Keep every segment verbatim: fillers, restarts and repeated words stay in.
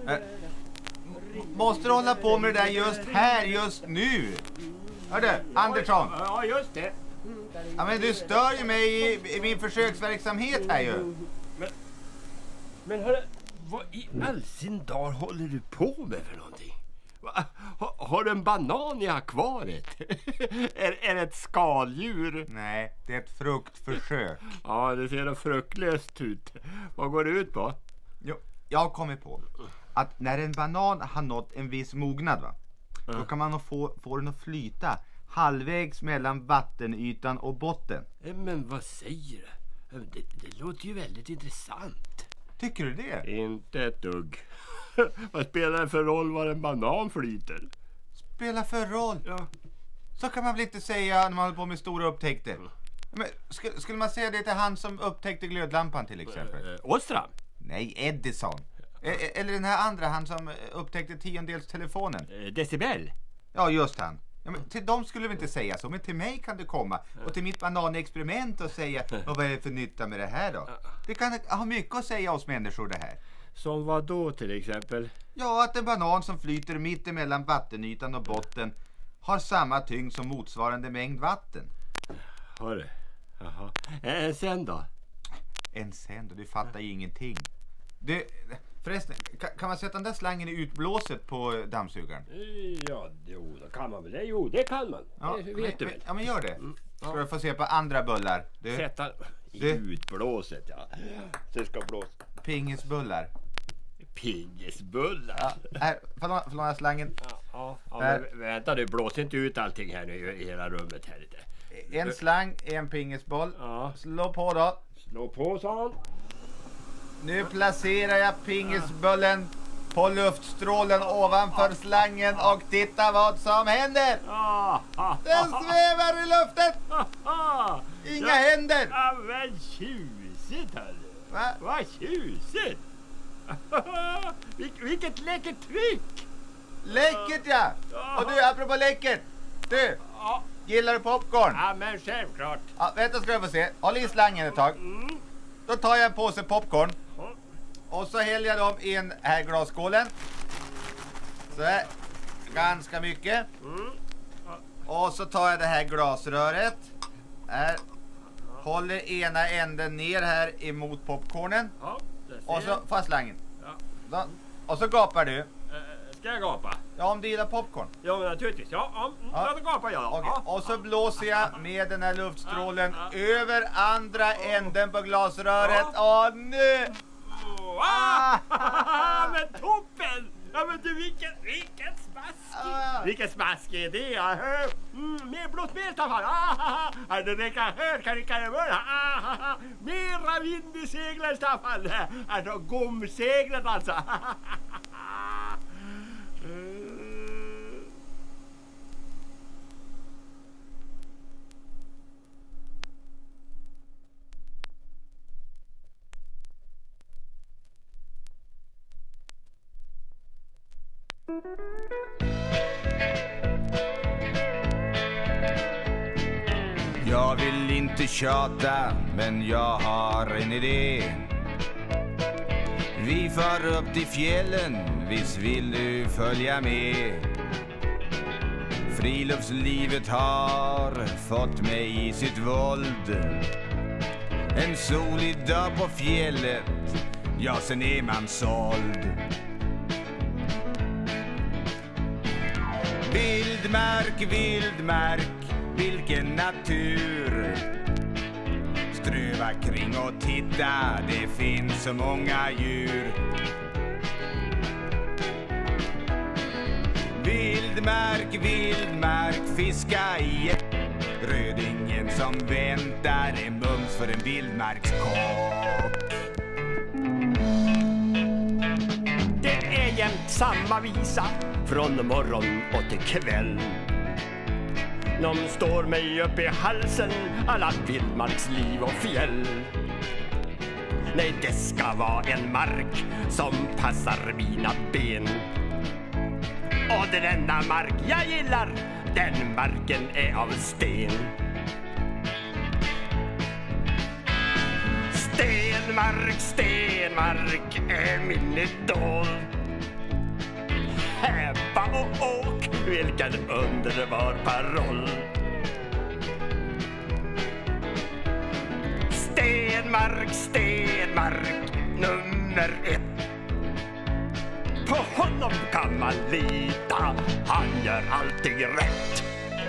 Äh, måste du hålla på med det där just här, just nu? Hördu, Andersson. Ja, just det. Ja, men du stör ju mig i, i min försöksverksamhet här ju. Men, men hörru, vad i all sin dag håller du på med för någonting? Va? Har, har du en banan i akvariet? är, är det ett skaldjur? Nej, det är ett fruktförsök. Ja, det ser då fruktlöst ut. Vad går det ut på? Jo, jag har kommit på att när en banan har nått en viss mognad, va? Mm. Då kan man få, få den att flyta halvvägs mellan vattenytan och botten. Men vad säger du? Det, det låter ju väldigt intressant. Tycker du det? Inte ett dugg. Vad spelar det för roll var en banan flyter? Spelar för roll? Ja. Så kan man väl inte säga när man håller på med stora upptäckter. Men skulle, skulle man säga det till han som upptäckte glödlampan till exempel? Äh, Åström? Nej, Edison. E- eller den här andra, han som upptäckte tiondels-telefonen. Äh, Decibel? Ja, just han. Ja, men till dem skulle vi inte säga så, men till mig kan du komma och till mitt bananexperiment och säga vad är det för nytta med det här då? Det kan ha mycket att säga oss människor det här. Som vad då till exempel? Ja, att en banan som flyter mitt emellan vattenytan och botten har samma tyngd som motsvarande mängd vatten. Har det? Jaha. En sen då? En sen då? Du fattar ju ingenting. Du, förresten, kan, kan man sätta den där slangen i utblåset på dammsugaren? Ja, jo, då kan man väl det. Jo, det kan man. Ja, det vet men, du väl. Ja, men gör det. Mm, Ska ja. du få se på andra bullar. Du, Sätta i Du. utblåset, ja. Det ska blåsa. pingisbullar. Pingisbullar. Ja, här, får låna- får låna slangen. Ja, ja, ja Där. men vänta du, blås inte ut allting här nu i hela rummet här lite. En slang, en pingisboll. Ja. Slå på då. Slå på sån. Nu placerar jag pingisbullen på luftstrålen ovanför slangen och titta vad som händer. Ah, ah, Den svävar i luften. ah, ah. Inga ja, händer. Ja, men tjusigt hörru. Va? Vad tjusigt. Vil- vilket läckert tryck. Läckert ja. Och du, apropå läckert. Du, Ja, gillar du popcorn? ja men självklart. Ja, vänta ska du få se. Håll i slangen ett tag. Mm. Då tar jag en påse popcorn. Ja. Och så häller jag dem i en här glasskålen. Så här. Ganska mycket. Mm. Och så tar jag det här glasröret. Här. Håller ena änden ner här emot popcornen. Ja, det ser Och så jag. fast slangen. Ja. Så. Och så gapar du. Eh, Ska jag gapa? Ja, om du gillar popcorn. Ja, men naturligtvis. Ja, ja, mm, Ja. ja. Då gapar jag. Okej. Ja. Och så blåser jag med den här luftstrålen Ja, ja. över andra änden på glasröret. Åh, nu! Oh, ah! Men toppen! Ja men du, vilken, vilken smask! Ah. Vilken smask är det? Ja. Mm, mer blått mer ta fan! Ah, ah, det räcker hör kan det kan det vara. Ah, ah, ah. Mera vind i seglen Staffan! Alltså gomseglen alltså! Jag vill inte tjata, men jag har en idé. Vi far upp till fjällen, visst vill du följa med? Friluftslivet har fått mig i sitt våld. En solig dag på fjället, ja sen är man såld. Vildmark, vildmark, vilken natur. Ströva kring och titta, det finns så många djur. Vildmark, vildmark, fiska i ett. Rödingen som väntar är mums för en vildmarkskock. Det är jämt samma visa från morgon och till kväll. De står mig upp i halsen, alla vildmarksliv och fjäll. Nej, det ska vara en mark som passar mina ben. Och den enda mark jag gillar, den marken är av sten. Stenmark, stenmark är min idol. och åk, vilken underbar paroll. Stenmark, Stenmark, nummer ett. På honom kan man lita, han gör alltid rätt.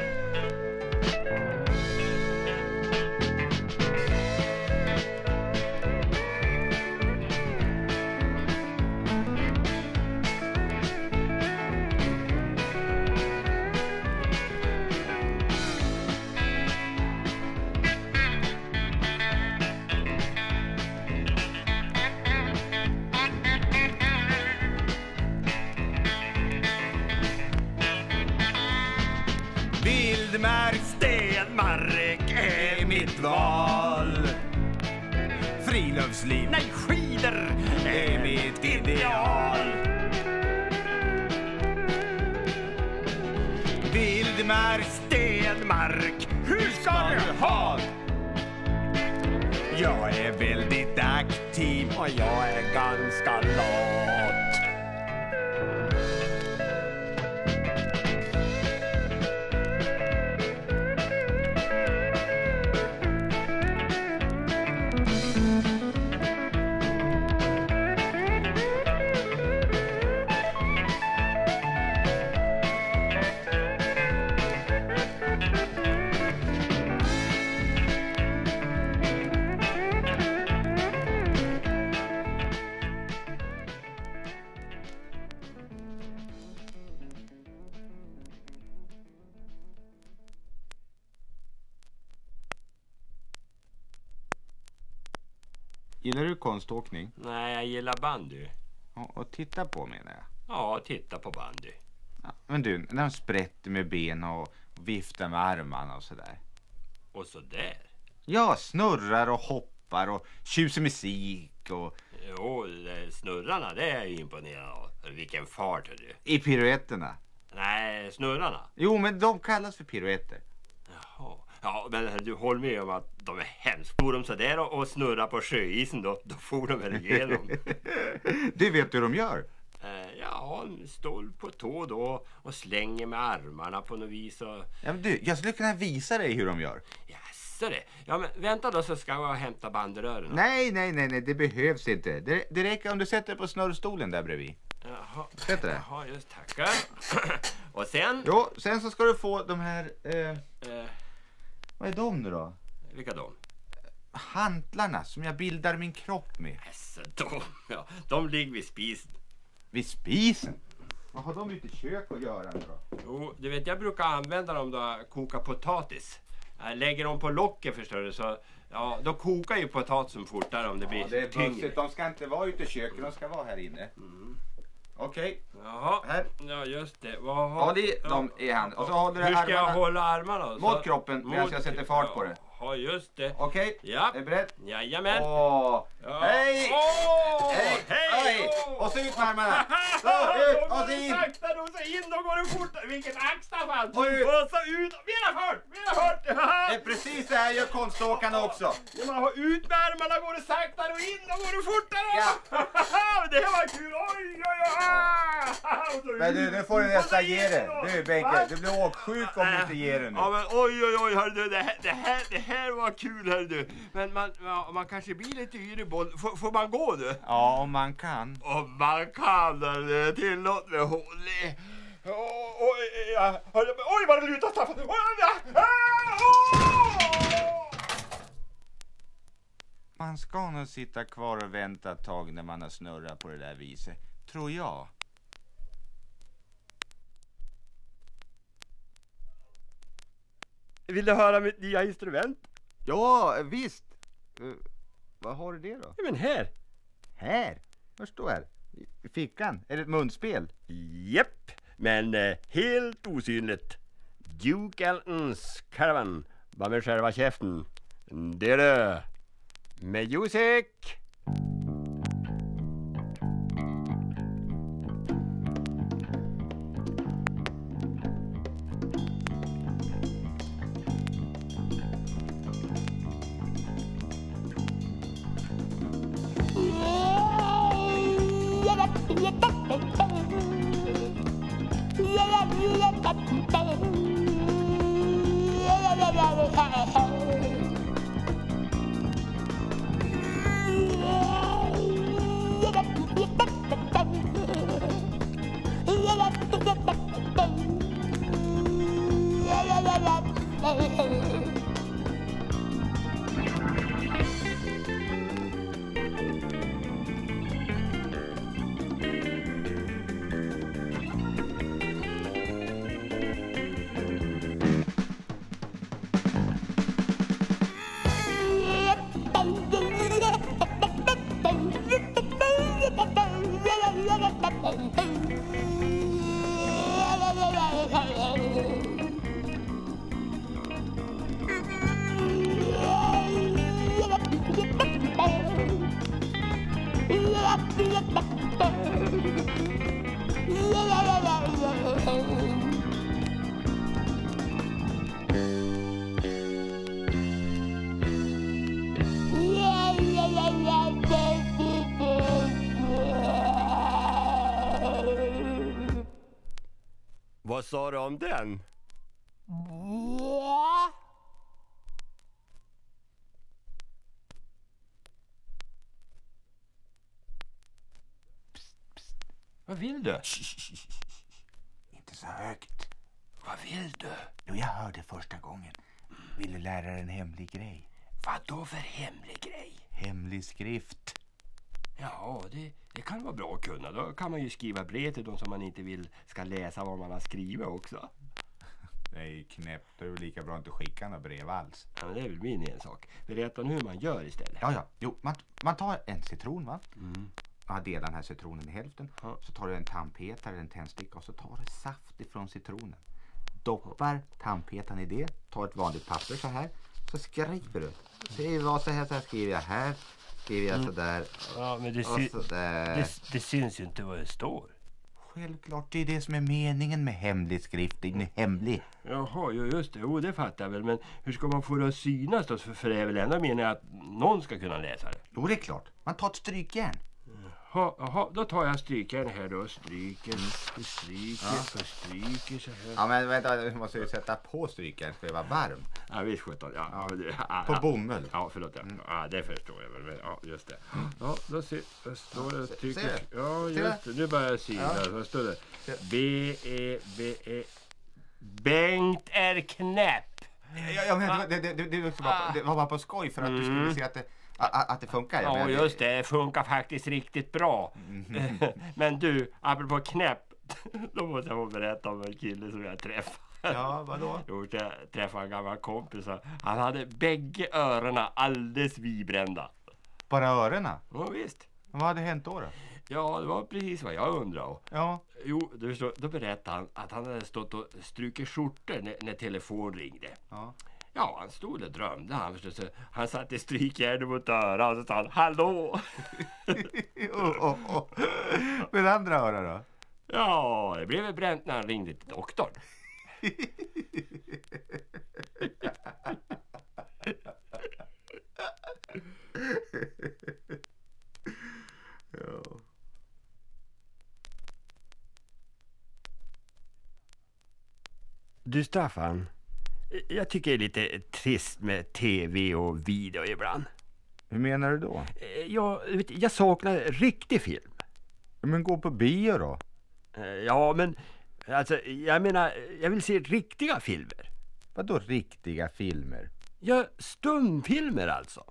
Vildmark, Stenmark är mitt val. Friluftsliv, nej skidor är mitt ideal. Vildmark, Stenmark, hur ska du ha? Jag är väldigt aktiv och jag är ganska lat. Gillar du konståkning? Nej, jag gillar bandy. Ja, och titta på menar jag. Ja, titta på bandy. Ja, men du, när de sprätter med benen och viftar med armarna och sådär. Och så där. Ja, snurrar och hoppar och tjusar musik och... Jo, snurrarna, det är jag imponerad av. Vilken fart är du. I piruetterna. Nej, snurrarna. Jo, men de kallas för piruetter. Jaha. Ja, men du håller med om att de är hemskt. Får de så där och, och snurrar på sjöisen då, då får de väl igenom. Du vet hur de gör? Eh, ja, står på tå då och slänger med armarna på något vis. Och... Ja, men du, jag skulle kunna visa dig hur de gör. Jaså det. Ja, men vänta då så ska jag hämta banderören. Nej, nej, nej, nej, det behövs inte. Det, det räcker om du sätter på snurrstolen där bredvid. Jaha. Sätter det. Jaha, just tackar. Och sen? Jo, sen så ska du få de här... Eh, Eh, vad är de nu då? vilka de? Hantlarna som jag bildar min kropp med. Jaså, de, ja, de ligger vid spisen. Vid spisen? Vad har de ute i kök att göra nu då? Jo, du vet, jag brukar använda dem då jag kokar potatis. Jag lägger dem på locket förstår du, så ja, då kokar ju potatisen fortare om det blir Ja, det är tyngre. bussigt. De ska inte vara ute i köket, de ska vara här inne. Mm. Okej. Jaha, Här. ja just det. Vad har... Ja, det är de i hand. Och så håller du Hur ska jag armarna hålla armarna? mot Så- kroppen medan jag sätter fart på det. Ja, just det. Okej, Ja. är du beredd? Jajamän. Åh, Ja. hej! Åh, Hej! hej! Hej! Åh! Och så ut med armarna! Så, Då ut går och så det in! sakta, då så in, då går det fort. Vilken axtafall! Och ut. Och så ut. Mera fart, mera fart! Det är precis så här gör konståkarna också. När man har ut med armarna går det sakta och in, då går det fortare. Ja. Det här var kul. Oj, oj, oj. Och så Men du, ut. nu får du Och så nästan in ge det. då. Du Va? Benke, du blir åksjuk om du inte ger det nu. Ja men oj oj oj hör du, det här, det här, det här var kul hör du. Men man, ja, man kanske blir lite yr i boll. Får, får man gå du? Ja, om man kan. Om man kan hör du, tillåt mig Holly. Oj, oj, ja, hör du, oj vad det lutar Staffan. Oj, ja, åh! Man ska nog sitta kvar och vänta ett tag när man har snurrat på det där viset. Tror jag. Vill du höra mitt nya instrument? Ja, visst. Uh, vad har du det då? Ja, men här. Här? Vad står här? I fickan? Är det ett munspel? Japp, men eh, helt osynligt. Duke Ellentons Caravan var med själva käften. Det är det. Music! Yeah. sa du om den? Vad vill du? Inte så högt. Vad vill du? Jo, jag hörde första gången. Vill du lära dig en hemlig grej? Vad då för hemlig grej? Hemlig skrift. Ja, det, det kan vara bra att kunna. Då kan man ju skriva brev till de som man inte vill ska läsa vad man har skrivit också. Det är ju knäppt. Det är ju lika bra att inte skicka några brev alls. Ja, men det är väl min en sak. Berätta hur man gör istället. Ja, ja. Jo, man, man tar en citron, va? Mm. Man delar den här citronen i hälften. Ja. Så tar du en tandpetare, en tändsticka och så tar du saft ifrån citronen. Doppar tandpetaren i det. Tar ett vanligt papper så här. Så skriver du. Se vad så här, så här skriver jag här. Skriver jag Mm. sådär. Ja, men det, Och sy- sådär. det, det syns ju inte vad det står. Självklart, det är det som är meningen med hemlig skrift. Den är hemlig. Jaha, ju just det. Jo, det fattar jag väl. Men hur ska man få det att synas då? För, för det är väl ändå meningen att någon ska kunna läsa det. Jo, det är klart. Man tar ett strykjärn. Jaha, jaha, då tar jag strykaren här då. Stryker, stryker, Ja. så stryker så här. Ja, men vänta, du måste ju sätta på strykjärn. Ska det vara varm? Ja, visst sjutton. Ja, ja, men det- ja, På ja. bomull. Ja, förlåt. Ja. Ja, det förstår jag väl. Men, ja, just det. Ja, då ser, då står det se- stryker. ser Ja, Ser just det. Nu börjar jag se. Ja. Där. Vad står det? Se. B, E, B, E. Bengt är knäpp. Ja, ja, men det, det, det, det, var bara, det var bara på skoj för att du skulle se att det, att, att det funkar. Ja, men- just det. Det funkar faktiskt riktigt bra. Men du, apropå knäpp. Då måste jag få berätta om en kille som jag träffade. Ja, vadå? Jo, jag träffade en gammal kompis. Han hade bägge öronen alldeles vibrända. Bara öronen? Ja, visst. Vad hade hänt då? då? Ja, det var precis vad jag undrade. Ja. Jo, du förstår, då berättade han att han hade stått och strukit skjortor när, när telefon ringde. Ja. Ja, han stod och drömde. Han, förstår, så han satte strykjärnet mot örat och så sa han, hallå! oh, oh, oh. Men andra öron då? Ja, det blev väl bränt när han ringde till doktorn. Ja. Du Staffan, jag tycker det är lite trist med tv och video ibland. Hur menar du då? Jag, vet, jag saknar riktig film. Men gå på bio då? Ja, men alltså, jag menar, jag vill se riktiga filmer. Vadå riktiga filmer? Ja, stumfilmer alltså.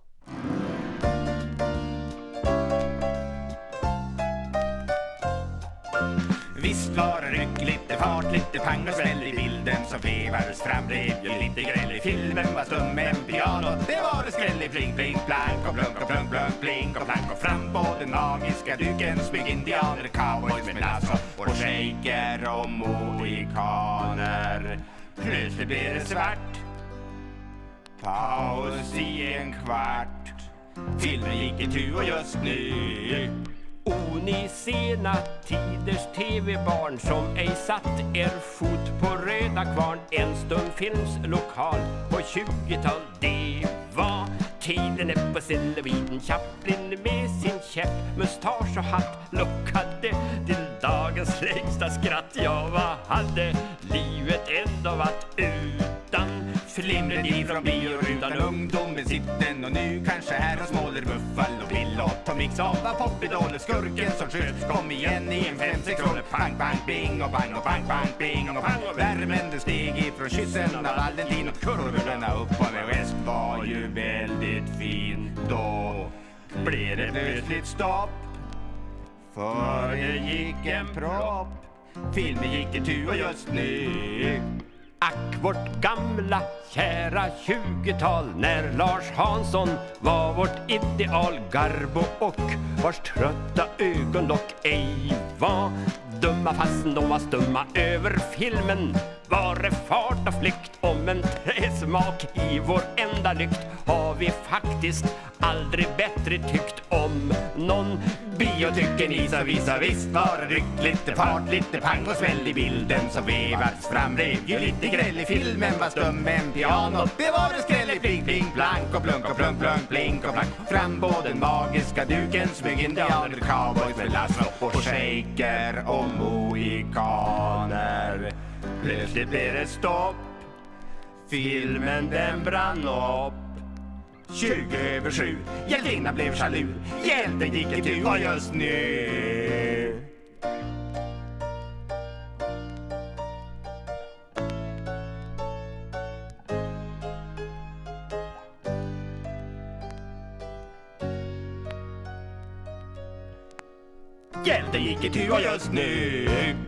Visst var det ryck, lite fart, lite pang och smäll i bilden som vevades fram. Blev ju lite gräll i filmen, var stum med en pianot. Det var det skräll i pling, pling, plank och plunk och plunk, plunk, pling och plank och fram på den magiska duken. Smyg indianer, cowboys med lasso och shaker och mohikaner. Plötsligt blev det svart. Paus i en kvart. Filmen gick i tu och just nu. O ni sena tiders tv-barn som ej satt er fot på Röda Kvarn. En stumfilmslokal på tjugotal, det var tiden är på Celebriten. Chaplin med sin käpp, mustasch och hatt lockade till dagens längsta skratt. Ja, vad hade livet ändå varit utan Flimreri från biorutan, ungdomen sitten och nu kanske här hos Måler, Buffalo, Bill och Tom Mix av popidoler, skurken som sköts kom igen i en fem sex roller. Pang, pang, bing och bang och pang, pang, bing och pang och värmen den steg ifrån kyssen av Valentin och kurvorna upp och ner. Väst var ju väldigt fin. Då blev det plötsligt stopp, för det gick en propp. Filmen gick i tu och just nu. Ack, vårt gamla kära tjugotal, när Lars Hansson var vårt ideal. Garbo och vars trötta ögonlock ej var dumma fastän de var stumma över filmen. Var det fart och flykt om en träsmak i vår enda lykt, har vi faktiskt aldrig bättre tyckt om någon biotycken i så visa. Visst var det ryck, lite fart, lite pang och smäll i bilden som vevades fram. Blev ju lite gräll i filmen, var stum med en piano. Det var det skräll i pling, pling, blank och blunk och blunk, blunk, blink och blank. Fram på den magiska duken smyg indianer, cowboys med lasso och shaker och mohikaner. Plötsligt blev det stopp. Filmen den brann upp. Tjugo över sju. Hjältinna blev jalu. Hjälten gick i tur och just nu. Hjälten gick i tur och just nu.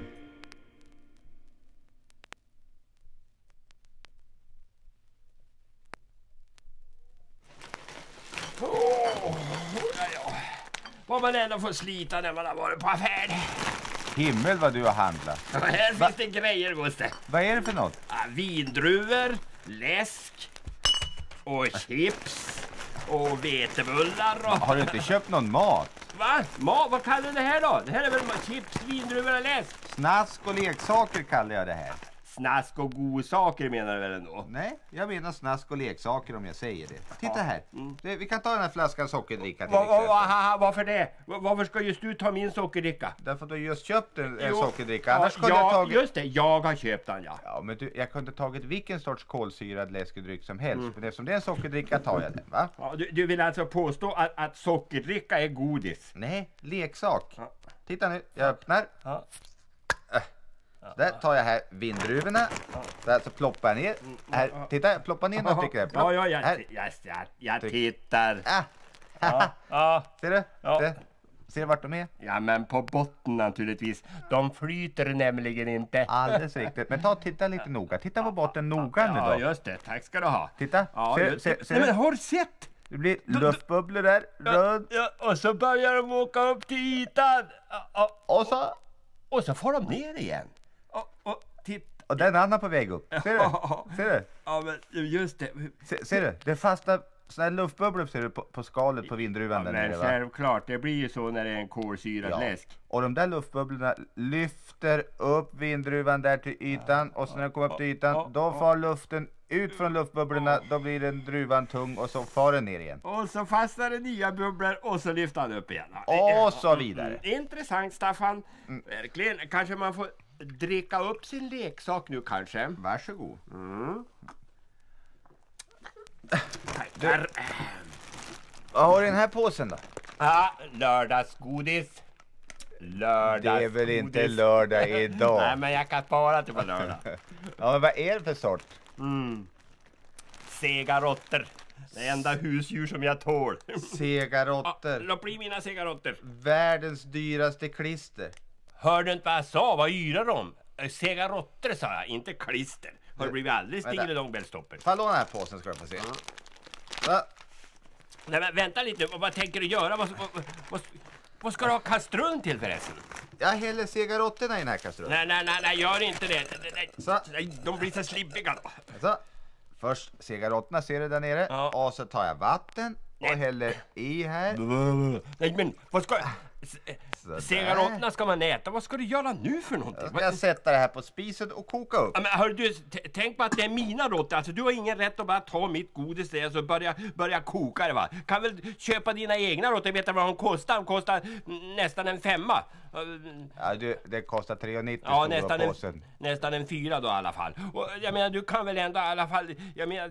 Oh, ja, ja. Vad man ändå får slita när man har varit på affär. Himmel vad du har handlat. Ja, här Va? finns det grejer, Gustav. Vad är det för något? Ja, vindruvor, läsk och chips och vetebullar. Och... Har du inte köpt någon mat? Va? Ma, vad kallar du det här då? Det här är väl chips, vindruvor och läsk? Snask och leksaker kallar jag det här. Snask och godsaker menar du väl ändå? Nej, jag menar snask och leksaker om jag säger det. Titta här. Mm. Det, vi kan ta den här flaskan sockerdricka till Va, va, va, riksdagen. ha, varför det? Va, varför ska just du ta min sockerdricka? Därför att du just köpt en, en Jo, sockerdricka. Annars ja, skulle jag ja, tagit... just det, jag har köpt den, ja. Ja, men du, jag kunde tagit vilken sorts kolsyrad läskedryck som helst. Mm. Men eftersom det är en sockerdricka tar jag den, va? ja du, du vill alltså påstå att, att sockerdricka är godis? Nej, leksak. Ja. Titta nu, jag öppnar. Ja. Där tar jag här vindruvorna. Där så ploppar jag ner. Här, titta, jag ploppar ner några stycken. Ja, ja, jag, Här. jag, jag, jag Tryck. tittar. Ah. Ja, ja. Ser du? Ja. Det. Ser du vart de är? Ja, men på botten naturligtvis. De flyter nämligen inte. Alldeles riktigt. Men ta och titta lite noga. Titta på botten noga nu Ja, då. just det. Tack ska du ha. Titta. Ja, ser, just ser, det. ser Nej, du? men har du sett? Det blir luftbubblor där. Runt. Ja, och så börjar de åka upp till ytan. Och, och, Och så. och så får de ner igen. Och, och titta. Och den andra på väg upp. Ser du? Ser du? Ja, men just det. Se, ser du? Det är fasta såna här luftbubblor ser du på, på skalet på vindruvan Ja, där men nere, va? självklart, det blir ju så när det är en kolsyrad Ja. läsk. Och de där luftbubblorna lyfter upp vindruvan där till ytan. Och så när den kommer upp till ytan, då far luften ut från luftbubblorna. Då blir den druvan tung och så far den ner igen. Och så fastnar det nya bubblor och så lyfter han upp igen. Och så vidare. Mm, intressant, Staffan. Verkligen, kanske man får dricka upp sin leksak nu kanske. Varsågod. Mm. Tackar. Vad har du i den här påsen då? Ja, lördagsgodis. Lördagsgodis. Det är väl inte lördag idag? Nej, men jag kan spara till på lördag. Ja, men vad är det för sort? Mm. Sega råttor. Det enda husdjur som jag tål. Sega Ja, råttor. låt bli mina sega råttor. Världens dyraste klister. Hörde inte vad jag sa? Vad yrar de? Sega råttor sa jag, inte klister. Har det blivit alldeles Vänta. dingelidongbellstoppet? Får jag låna den här påsen ska du få se. Så. Nej, men vänta lite, vad, vad tänker du göra? Vad, vad, vad, vad ska du ha kastrullen till förresten? Jag häller sega råttorna i den här kastrullen. Nej, nej, nej, nej, gör inte det. Nej, nej, Så. nej, de blir så slibbiga då. Så. Först sega råttorna ser du där nere. Ja. Och så tar jag vatten och Nej. häller i här. Nej, men vad ska... Sådär. Sega råttorna ska man äta. Vad ska du göra nu för någonting? Ska jag sätta det här på spisen och koka upp. Ja, men hör du, t- tänk på att det är mina råttor. Alltså, du har ingen rätt att bara ta mitt godis där och så börja, börja koka det, va? Kan väl köpa dina egna råttor. Vet du vad de kostar? De kostar nästan en femma. Ja, du, det kostar tre nittio Ja, stora nästan en, påsen. nästan en fyra då i alla fall. Och jag menar, du kan väl ändå i alla fall... Jag menar...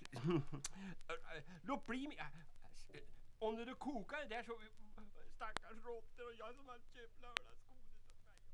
Låt bli mig... Om du kokar det där så... Stackars råttor och jag som har köpt lördagsgodis åt mig.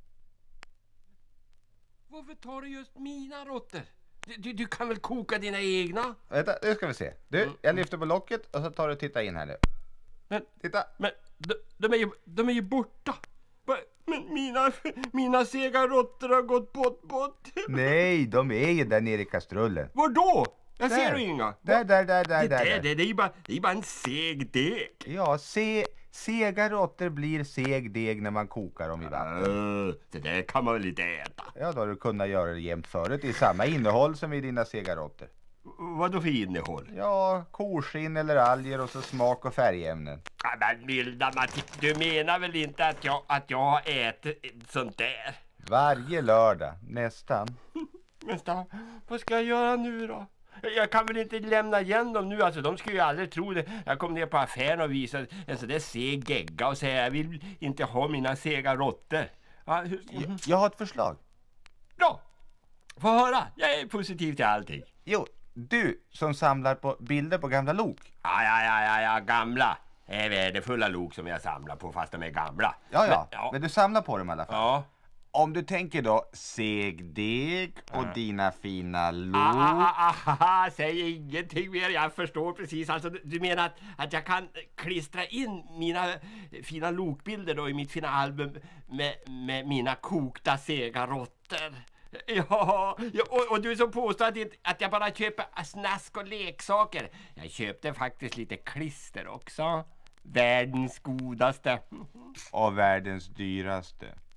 Varför tar du just mina råttor? Du, du, du kan väl koka dina egna? Vänta, nu ska vi se. Du, jag lyfter på locket och så tar du och titta in här nu. Men, Titta. men de, de, är ju, de är ju borta. Va- Men mina, mina sega råttor har gått bort, bort. Nej, de är ju där nere i kastrullen. Var då? Jag Där. ser du inga. Där, där, där, där, Det, där. det, där. det, det, är ju bara, det är bara en seg deg. Ja, se, sega råttor blir seg deg när man kokar dem i vatten. Uh, det där kan man väl inte äta. Ja, då har du kunnat göra det jämt förut. Det är samma innehåll som i dina sega råttor. Vad då för innehåll? Ja, korskinn eller alger och så smak- och färgämnen. Ja, men milda Matti, du menar väl inte att jag, att jag har ätit sånt där? Varje lördag, nästan. Men Stav, vad ska jag göra nu då? Jag kan väl inte lämna igen dem nu, alltså de skulle ju aldrig tro det. Jag kom ner på affären och visade en sån där seg gegga och säger jag vill inte ha mina sega råttor. Ja, hur, Jag, jag har ett förslag. ja. Få höra, jag är positiv till allting. Jo, du som samlar på bilder på gamla lok. Ja, ja, ja, ja, ja, gamla. Det är värdefulla lok som jag samlar på fast de är gamla. Ja, ja, Men, ja. men du samlar på dem i alla fall. Ja. Om du tänker då segdeg och Ja. dina fina lok. Ah, ah, ah, ah, säg ingenting mer, jag förstår precis. Alltså, du, du menar att, att jag kan klistra in mina fina lokbilder då i mitt fina album med, med mina kokta segarotter? Ja, ja och, och du som påstår att, det, att jag bara köper snask och leksaker. Jag köpte faktiskt lite klister också. Världens godaste. Och världens dyraste.